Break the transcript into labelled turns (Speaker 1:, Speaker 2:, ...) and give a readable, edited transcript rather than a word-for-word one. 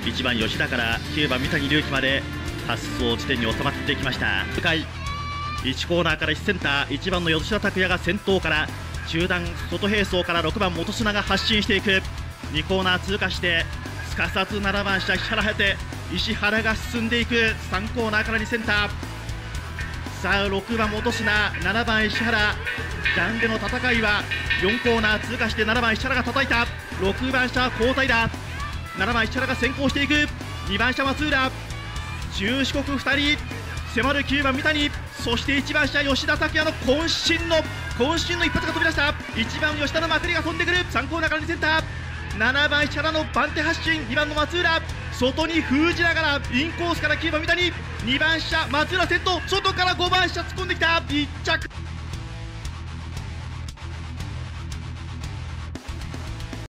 Speaker 1: 1番吉田から9番三谷龍樹まで発走地点に収まってきました。向かい1コーナーから1センター、1番の吉田拓也が先頭から中段外並走から6番元砂が発進していく。2コーナー通過してすかさず7番下石原颯石原が進んでいく。3コーナーから2センター、さあ6番元砂7番石原、ジャンでの戦いは4コーナー通過して7番石原が叩いた。6番下は交代だ。7番石原が先行していく。2番下松浦、中四国2人迫る9番三谷、そして1番下吉田拓也の渾身の一発が飛び出した。1番吉田のまくりが飛んでくる。3コーナーから2センター、7番石原の番手発進、2番の松浦外に封じながらインコースから9番三谷、2番下松浦先頭、外から5番下突っ込んできた。1着